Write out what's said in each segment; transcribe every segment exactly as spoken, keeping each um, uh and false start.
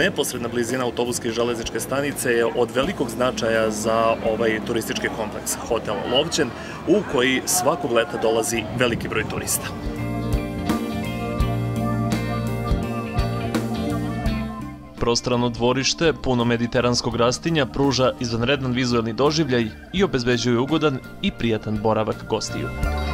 Neposredna blizina autobuske i železničke stanice je od velikog značaja za ovaj turistički kompleks Hotel Lovćen, u koji svakog leta dolazi veliki broj turista. Prostrano dvorište, puno mediteranskog rastinja, pruža izvanredan vizuelni doživljaj i obezbeđuje ugodan i prijatan boravak gostiju.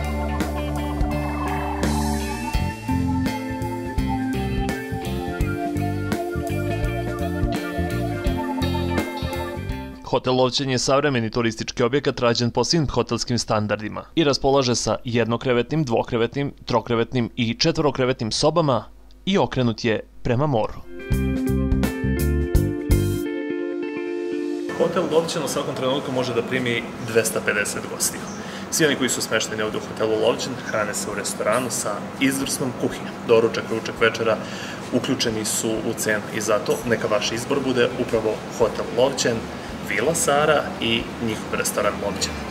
Hotel Lovćen je savremeni turistički objekat rađen po svim hotelskim standardima i raspolaže sa jednokrevetnim, dvokrevetnim, trokrevetnim i četvorokrevetnim sobama i okrenut je prema moru. Hotel Lovćen u svakom trenutku može da primi dvesta pedeset gostiju. Svi oni koji su smešteni ovdje u hotelu Lovćen hrane se u restoranu sa izvrsnom kuhinjom. Doručak, ručak, večera uključeni su u cenu i zato neka vaš izbor bude upravo Hotel Lovćen, Vila Sara i njihov restoran Lovćen.